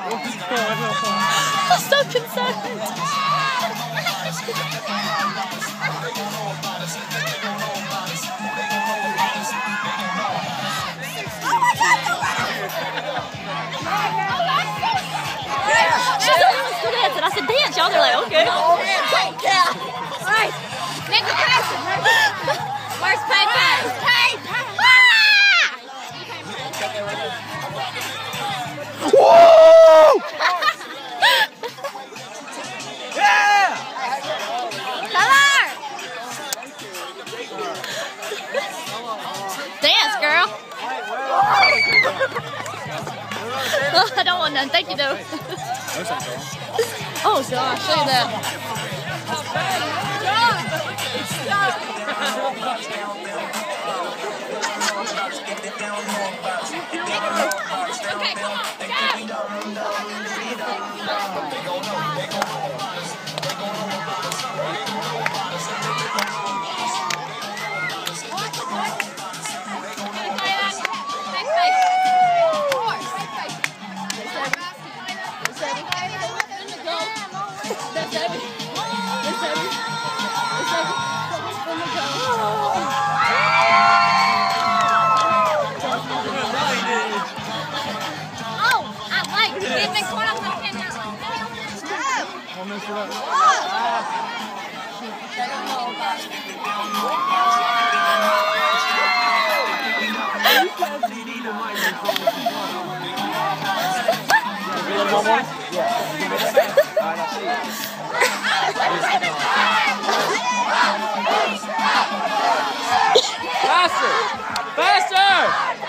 I'm so concerned. She's like, let's do dance. And I said, dance, y'all. They're like, okay. Yeah. Right. Next person. Where's Pepe? Whoa! Yeah! Color! Dance, girl. I don't want none. Thank you, though. Oh, gosh. Look at that. Okay, come on. Faster! Faster!